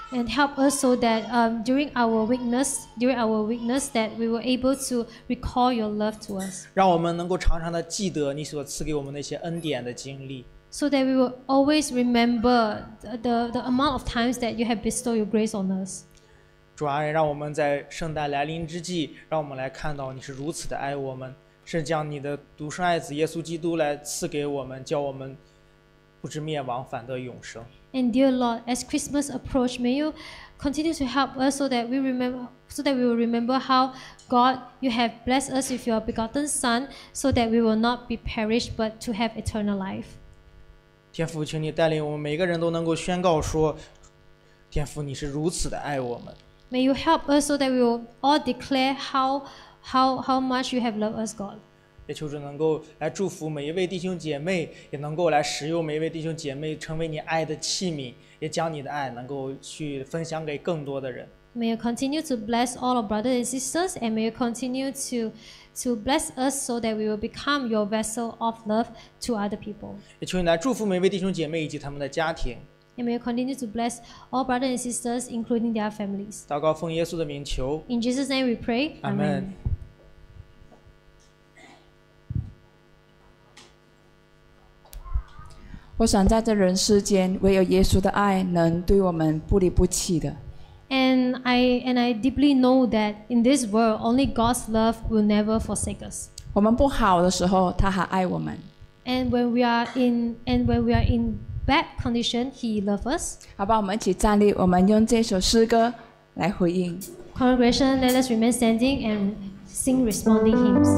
And help us so that um, during our weakness, during our weakness, that we were able to recall your love to us. 让我们能够常常的记得你所赐给我们那些恩典的经历。 So that we will always remember the, the, the amount of times that you have bestowed your grace on us. 主啊，让我们在圣诞来临之际，让我们来看到你是如此的爱我们，是将你的独生爱子耶稣基督来赐给我们，叫我们不知灭亡，反得永生。 And dear Lord, as Christmas approach, may you continue to help us so that we remember, so that we will remember how God, you have blessed us with your begotten Son, so that we will not be perished, but to have eternal life. 天父，请你带领我们每个人都能够宣告说，天父，你是如此的爱我们。 May you help us so that we will all declare how, how, how much you have loved us, God. 也求主能够来祝福每一位弟兄姐妹，也能够来使用每一位弟兄姐妹成为你爱的器皿，也将你的爱能够去分享给更多的人。 May you continue to bless all our brothers and sisters, and may you continue to, to bless us so that we will become your vessel of love to other people. 也求你来祝福每一位弟兄姐妹以及他们的家庭。 And may you continue to bless all brothers and sisters, including their families. 祷告奉耶稣的名求。 In Jesus' name we pray. Amen. 我想在这人世间，唯有耶稣的爱能对我们不离不弃的。 And I and I deeply know that in this world, only God's love will never forsake us. 我们不好的时候，他还爱我们。 And when we are in and when we are in bad condition, He loves us. 好吧，我们一起站立，我们用这首诗歌来回应。 Congregation, let us remain standing and sing responding hymns.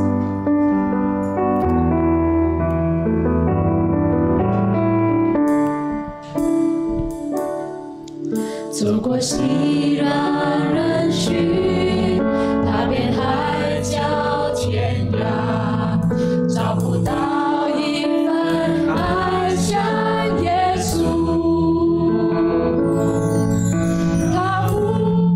走过熙攘人群，踏遍海角天涯，找不到一份爱像耶稣。他呼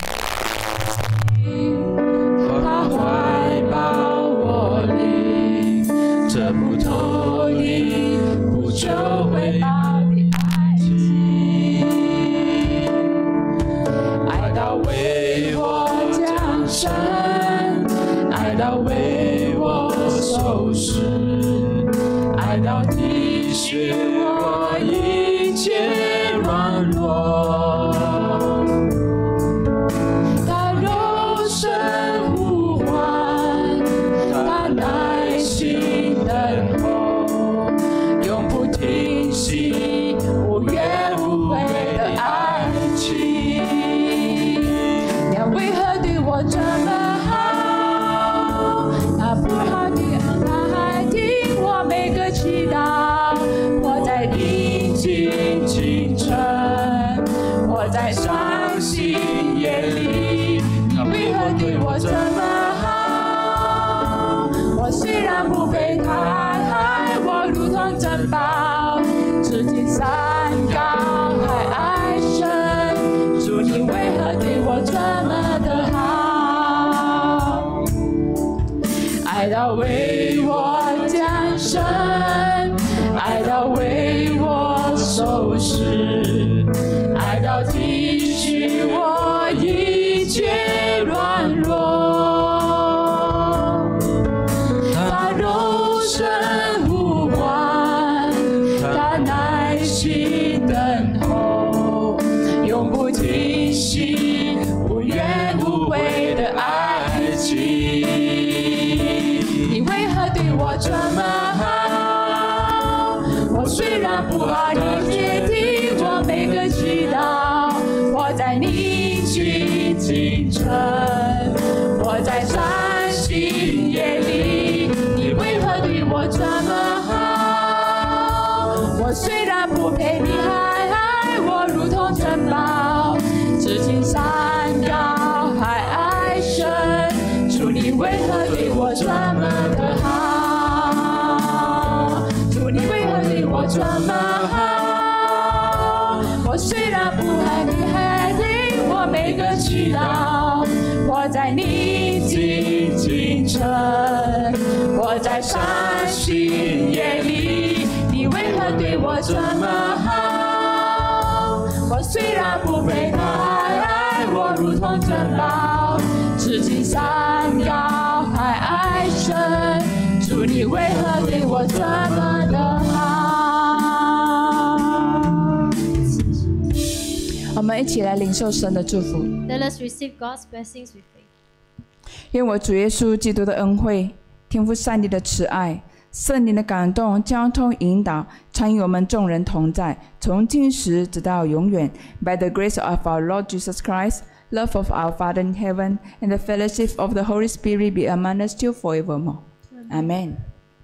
他怀抱我灵，这不透明不求回报。爱到为我受死，爱到体恤我一切软弱。他柔声呼唤，他耐心等候，永不停息，无怨无悔的爱情。你为何对我这么？祈祷，我在宁静清晨，我在伤心夜里，你为何对我这么好？我虽然不被他爱，我如同珍宝，至今山高海爱深，主你为何对我这么的好？爱到为我降生。爱到为我受死，爱到体恤我一切软弱。他柔声呼唤，他耐心等候，永不停息，无怨无悔的爱情。你为何对我这么好？虽然不好，你接听我每个祈祷。我在宁静清晨，我在伤心夜里，你为何对我这么好？我虽然不配，你还爱我如同珍宝。至今山高海爱深，主你为何对我这么的好？我这么好，我虽然不爱你，还听我每个祈祷。我在宁静清晨，我在伤心夜里，你为何对我这么好？ 我虽然不配，他爱我如同珍宝，至今山高海爱深，主你为何对我这么的好？ 我们一起来领受神的祝福。 Let us receive God's blessings with faith. 愿我主耶稣基督的恩惠、天父上帝的慈爱、圣灵的感动、交通引导，常与我们众人同在，从今时直到永远。By the grace of our Lord Jesus Christ, love of our Father in heaven, and the fellowship of the Holy Spirit be among us still forevermore. Amen.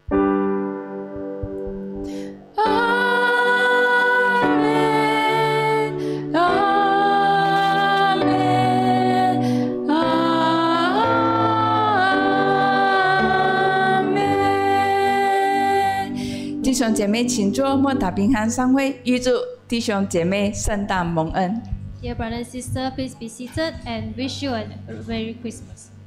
Amen. 弟兄姐妹，请坐，莫打平安散会，预祝弟兄姐妹圣诞蒙恩。 Dear brother and sister, please be seated and wish you a Merry Christmas.